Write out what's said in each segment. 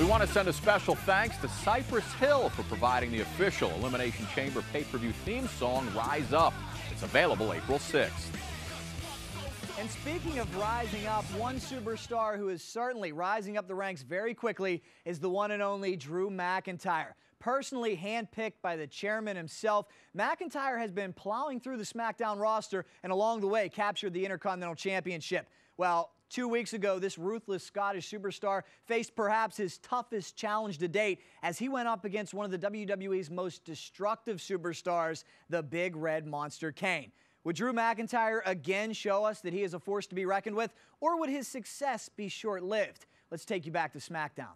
We want to send a special thanks to Cypress Hill for providing the official Elimination Chamber pay-per-view theme song, Rise Up. It's available April 6th. And speaking of rising up, one superstar who is certainly rising up the ranks very quickly is the one and only Drew McIntyre. Personally handpicked by the chairman himself, McIntyre has been plowing through the SmackDown roster and along the way captured the Intercontinental Championship. Well, 2 weeks ago, this ruthless Scottish superstar faced perhaps his toughest challenge to date as he went up against one of the WWE's most destructive superstars, the Big Red Monster Kane. Would Drew McIntyre again show us that he is a force to be reckoned with, or would his success be short-lived? Let's take you back to SmackDown.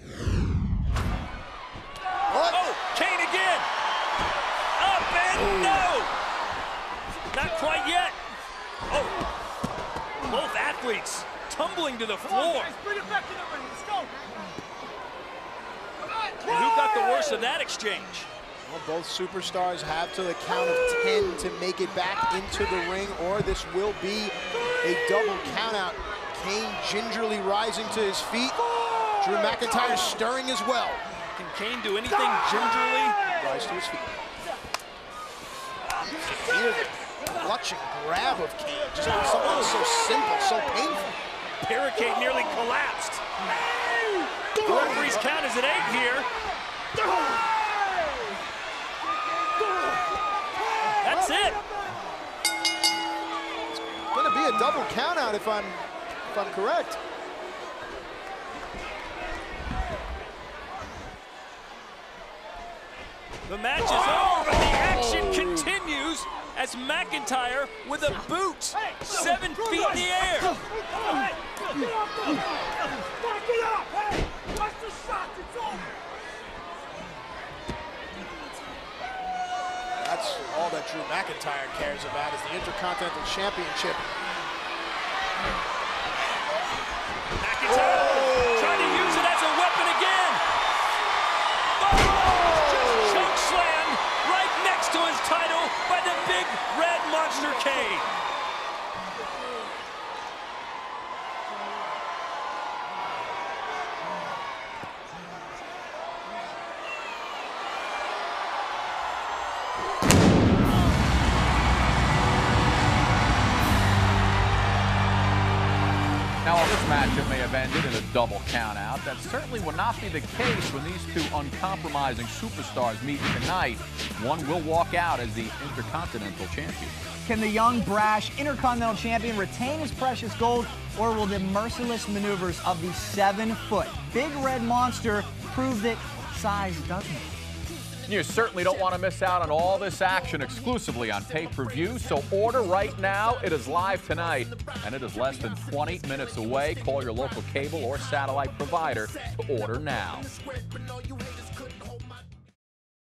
Oh, Kane again! Up and no! Not quite yet. Oh, both athletes tumbling to the floor. Bring it back to the ring. Let's go. And who got the worst of that exchange? Well, both superstars have to the count of 10 to make it back into the ring, or this will be a double countout. Kane gingerly rising to his feet. Drew McIntyre stirring as well. Can Kane do anything gingerly? Rise to his feet. Hear the clutching grab of Kane. Just something so simple, so painful. Barricade nearly collapsed. The referee's count is at 8 here. That's it. It's going to be a double countout if I'm correct. The match is over, and the action continues as McIntyre with a boot 7 feet in the air. Back it up. Hey, watch the shot. It's over. That's all that Drew McIntyre cares about is the Intercontinental Championship. McIntyre trying to use it as a weapon again. Choke slam right next to his title by the Big Red Monster Kane. Now, while this matchup may have ended in a double countout, that certainly will not be the case when these two uncompromising superstars meet tonight. One will walk out as the Intercontinental Champion. Can the young, brash Intercontinental Champion retain his precious gold, or will the merciless maneuvers of the 7-foot Big Red Monster prove that size doesn't? You certainly don't want to miss out on all this action exclusively on pay-per-view, so order right now. It is live tonight, and it is less than 20 minutes away. Call your local cable or satellite provider to order now.